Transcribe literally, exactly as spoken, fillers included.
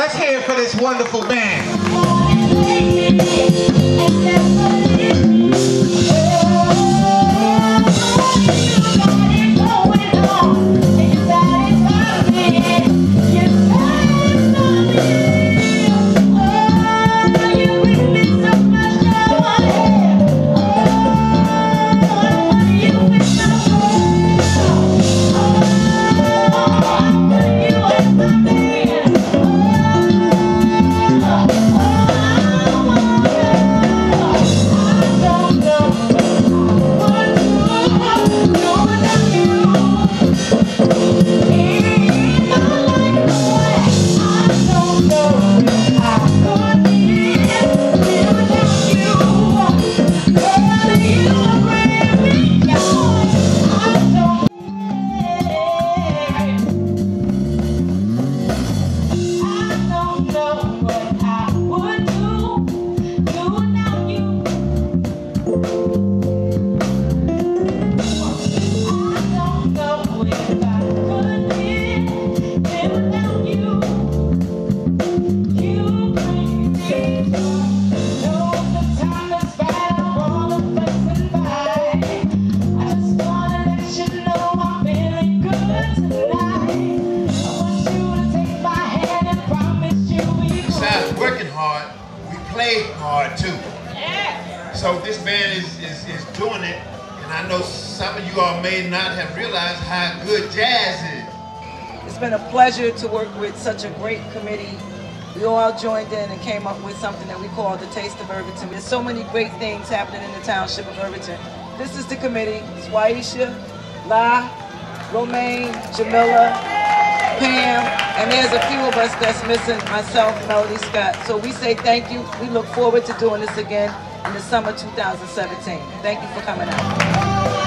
Let's hear it for this wonderful band. Hard too. Yeah. So this band is, is, is doing it, and I know some of you all may not have realized how good jazz is. It's been a pleasure to work with such a great committee. We all joined in and came up with something that we call the Taste of Irvington. There's so many great things happening in the township of Irvington. This is the committee. It's Waisha, La, Romaine, Jamila, Pam, and there's a few of us that's missing, myself, Melody Scott. So we say thank you. We look forward to doing this again in the summer two thousand seventeen. Thank you for coming out.